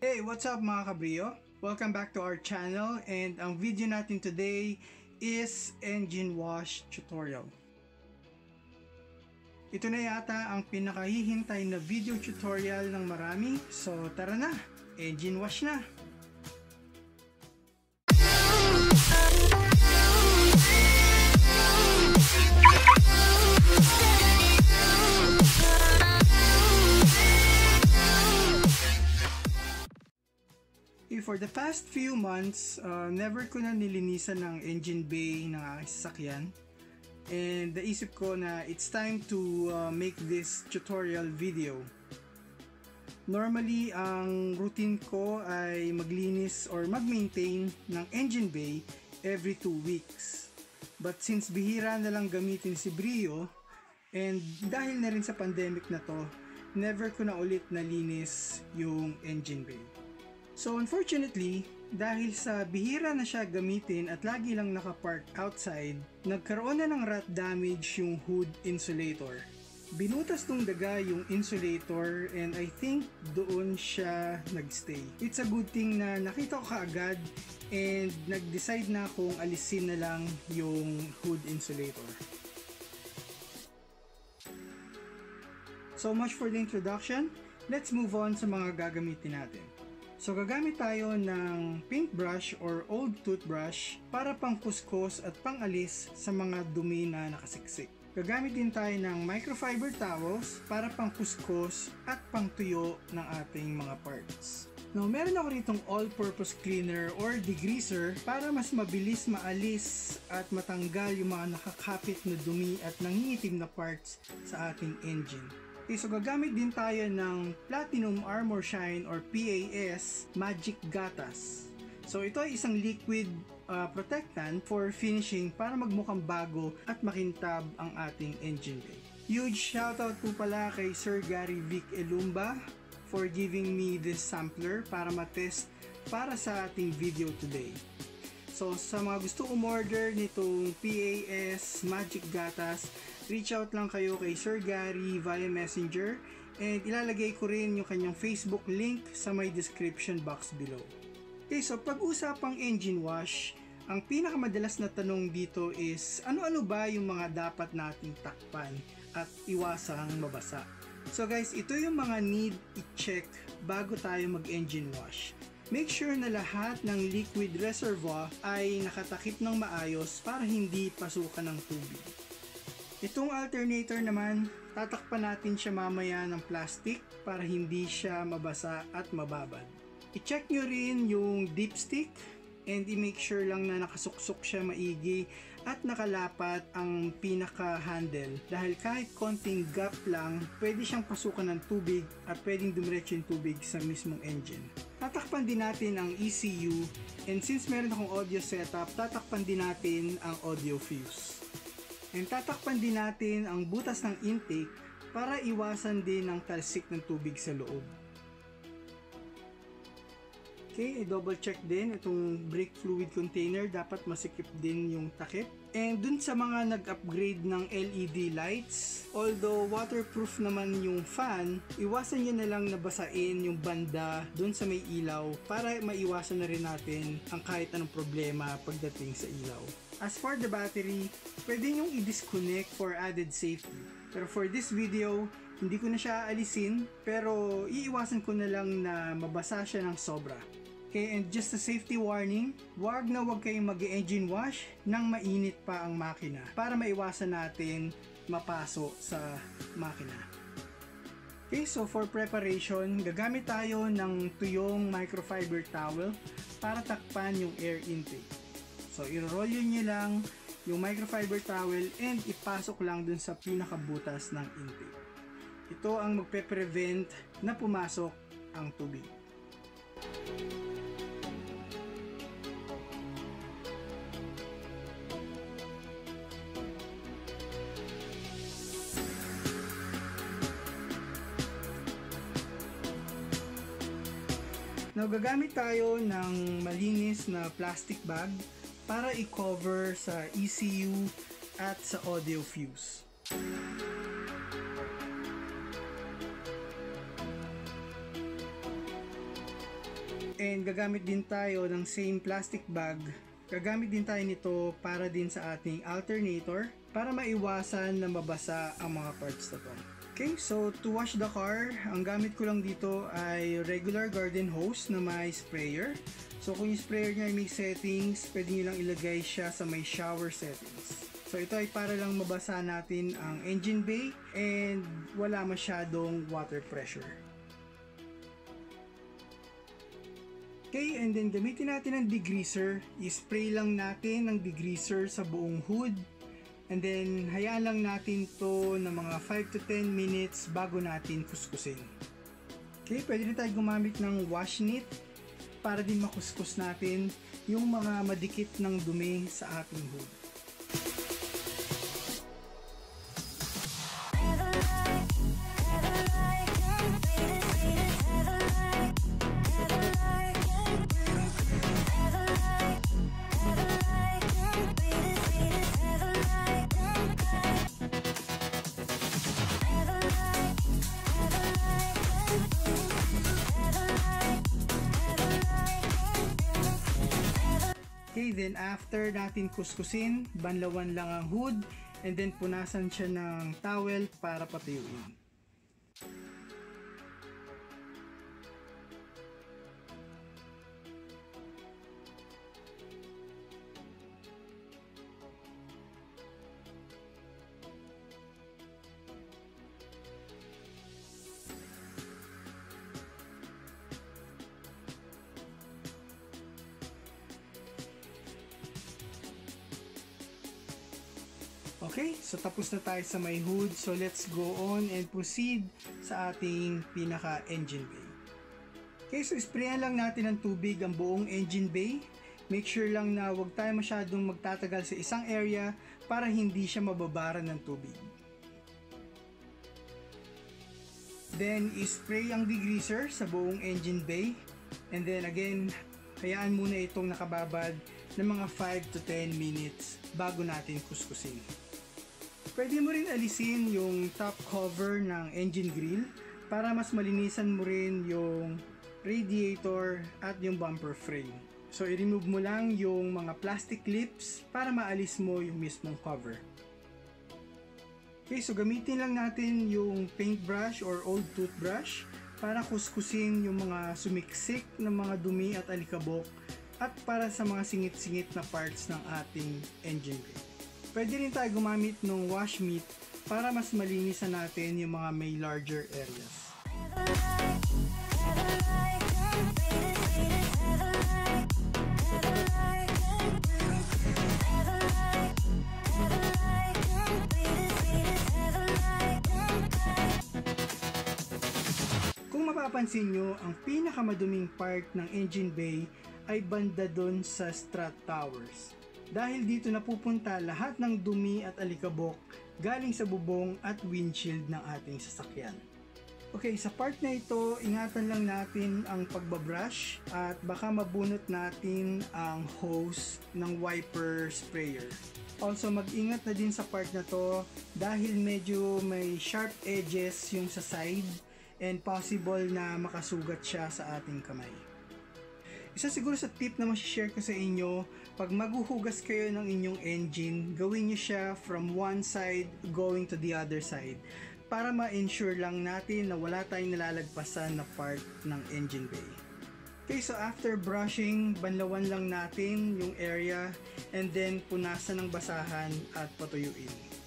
Hey, what's up mga kabrio? Welcome back to our channel, and ang video natin today is engine wash tutorial. Ito na yata ang pinakahihintay na video tutorial ng marami, so tara na, engine wash na! For the past few months, never ko na nilinisan ng engine bay ng aking sasakyan, and naisip ko na it's time to make this tutorial video. Normally, ang routine ko ay maglinis or mag-maintain ng engine bay every 2 weeks. But since bihira na lang gamitin si Brio, and dahil na rin sa pandemic na to, never ko na ulit nalinis yung engine bay. So unfortunately, dahil sa bihira na siya gamitin at lagi lang nakapark outside, nagkaroon na ng rat damage yung hood insulator. Binutas nung daga yung insulator, and I think doon siya nagstay. It's a good thing na nakita ko kaagad and nag-decide na akong alisin na lang yung hood insulator. So much for the introduction. Let's move on sa mga gagamitin natin. So gagamit tayo ng paintbrush or old toothbrush para pangkuskus at pangalis sa mga dumi na nakasiksik. Gagamit din tayo ng microfiber towels para pangkuskus at pangtuyo ng ating mga parts. Now, meron ako ritong all-purpose cleaner or degreaser para mas mabilis maalis at matanggal yung mga nakakapit na dumi at nangingitim na parts sa ating engine. Okay, so gagamit din tayo ng Platinum Armor Shine or PAS Magic Gatas. So ito ay isang liquid protectant for finishing para magmukhang bago at makintab ang ating engine bay. Huge shoutout po pala kay Sir Gary Vic Elumba for giving me this sampler para matest para sa ating video today. So sa mga gusto umorder nitong PAS Magic Gatas, reach out lang kayo kay Sir Gary via Messenger, and ilalagay ko rin yung kanyang Facebook link sa may description box below. Okay, so pag-usapang engine wash, ang pinakamadalas na tanong dito is ano-ano ba yung mga dapat nating takpan at iwasang mabasa. So guys, ito yung mga need i-check bago tayo mag-engine wash. Make sure na lahat ng liquid reservoir ay nakatakip ng maayos para hindi pasukan ng tubig. Itong alternator naman, tatakpan natin siya mamaya ng plastic para hindi siya mabasa at mababad. I-check nyo rin yung dipstick and i-make sure lang na nakasuksok siya maigi at nakalapat ang pinaka-handle, dahil kahit konting gap lang, pwede siyang pasukan ng tubig at pwedeng dumiretso yung tubig sa mismong engine. Tatakpan din natin ang ECU, and since meron akong audio setup, tatakpan din natin ang audio fuse. And tatakpan din natin ang butas ng intake para iwasan din ang talsik ng tubig sa loob. Okay, i-double check din itong brake fluid container, dapat masikip din yung takip. And dun sa mga nag-upgrade ng LED lights, although waterproof naman yung fan, iwasan nyo na lang nabasain yung banda dun sa may ilaw para maiwasan na rin natin ang kahit anong problema pagdating sa ilaw. As for the battery, pwede nyong i-disconnect for added safety. Pero for this video, hindi ko na siya aalisin, pero iiwasan ko na lang na mabasa siya ng sobra. Okay, and just a safety warning, wag kayong mag-engine wash nang mainit pa ang makina para maiwasan natin mapaso sa makina. Okay, so for preparation, gagamit tayo ng tuyong microfiber towel para takpan yung air intake. So i-roll nyo lang yung microfiber towel and ipasok lang dun sa pinakabutas ng intake. Ito ang magpe-prevent na pumasok ang tubig. Now, gagamit tayo ng malinis na plastic bag para i-cover sa ECU at sa audio fuse. And gagamit din tayo ng same plastic bag. Gagamit din tayo nito para din sa ating alternator para maiwasan na mabasa ang mga parts na to. Okay, so to wash the car, ang gamit ko lang dito ay regular garden hose na may sprayer. So kung yung sprayer niya ay may settings, pwede nyo lang ilagay siya sa may shower settings. So ito ay para lang mabasa natin ang engine bay and wala masyadong water pressure. Okay, and then gamitin natin ang degreaser. I-spray lang natin ng degreaser sa buong hood. And then hayaan lang natin to ng mga 5 to 10 minutes bago natin kuskusin. Okay, pwede rin tayo gumamit ng wash knit para din makuskus natin yung mga madikit ng dumi sa ating hood. Okay, then after natin kuskusin, banlawan lang ang hood and then punasan siya ng towel para patuyuin. Okay, so tapos na tayo sa may hood. So let's go on and proceed sa ating pinaka engine bay. Okay, so sprayan lang natin ng tubig ang buong engine bay. Make sure lang na huwag tayo masyadong magtatagal sa isang area para hindi siya mababara ng tubig. Then ispray ang degreaser sa buong engine bay. And then again, hayaan muna itong nakababad ng mga 5 to 10 minutes bago natin kuskusin. Pwede mo rin alisin yung top cover ng engine grill para mas malinisan mo rin yung radiator at yung bumper frame. So i-remove mo lang yung mga plastic clips para maalis mo yung mismong cover. Okay, so gamitin lang natin yung paintbrush or old toothbrush para kuskusin yung mga sumiksik na mga dumi at alikabok at para sa mga singit-singit na parts ng ating engine bay. Pwede rin tayo gumamit ng wash mitt para mas malinisan natin yung mga may larger areas. Kung mapapansin nyo, ang pinakamaduming part ng engine bay ay banda doon sa strut towers. Dahil dito napupunta lahat ng dumi at alikabok galing sa bubong at windshield ng ating sasakyan. Okay, sa part na ito, ingatan lang natin ang pagbabrush at baka mabunot natin ang hose ng wiper sprayer. Also, mag-ingat na din sa part na to dahil medyo may sharp edges yung sa side and possible na makasugat siya sa ating kamay. Isa siguro sa tip na ma-share ko sa inyo, pag maghuhugas kayo ng inyong engine, gawin nyo siya from one side going to the other side para ma-ensure lang natin na wala tayong nalalagpasan na part ng engine bay. Okay, so after brushing, banlawan lang natin yung area and then punasan ng basahan at patuyuin.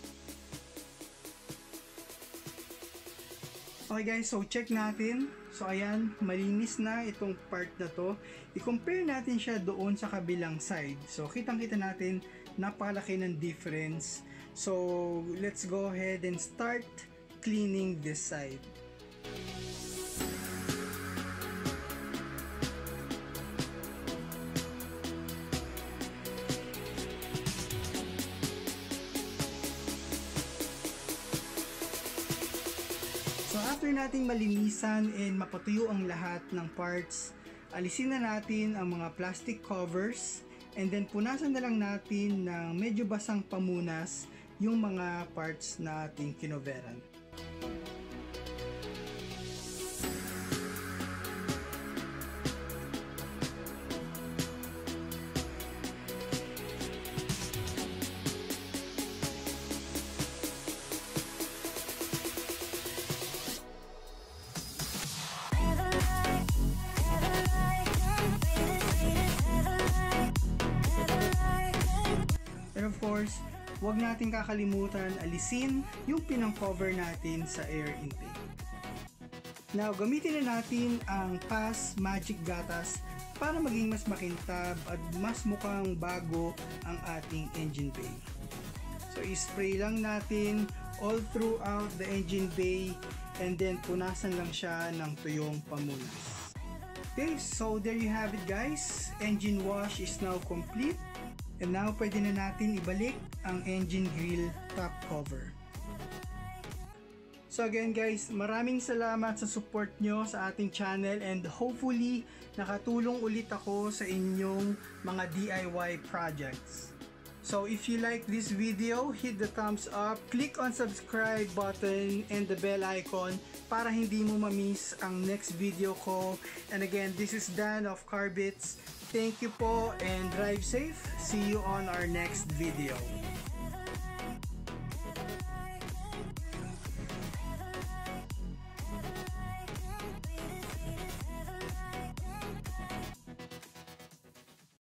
Okay guys, so check natin. So ayan, malinis na itong part na to. I-compare natin siya doon sa kabilang side. So kitang-kita natin, napakalaki ng difference. So let's go ahead and start cleaning this side. So after nating malinisan and mapatuyo ang lahat ng parts, alisin na natin ang mga plastic covers and then punasan na lang natin ng medyo basang pamunas yung mga parts na ating kinoveran. huwag natin kakalimutan alisin yung pinang-cover natin sa air intake. Now, gamitin na natin ang Pass Magic Gatas para maging mas makintab at mas mukhang bago ang ating engine bay. So, i-spray lang natin all throughout the engine bay and then punasan lang siya ng tuyong pamunas. Okay, so there you have it guys. Engine wash is now complete. And now pwede na natin ibalik ang engine grill top cover. So again guys, maraming salamat sa support nyo sa ating channel and hopefully nakatulong ulit ako sa inyong mga DIY projects. So if you like this video, hit the thumbs up, click on subscribe button and the bell icon para hindi mo ma-miss ang next video ko. And again, this is Dan of CARBITS. Thank you po and drive safe. See you on our next video.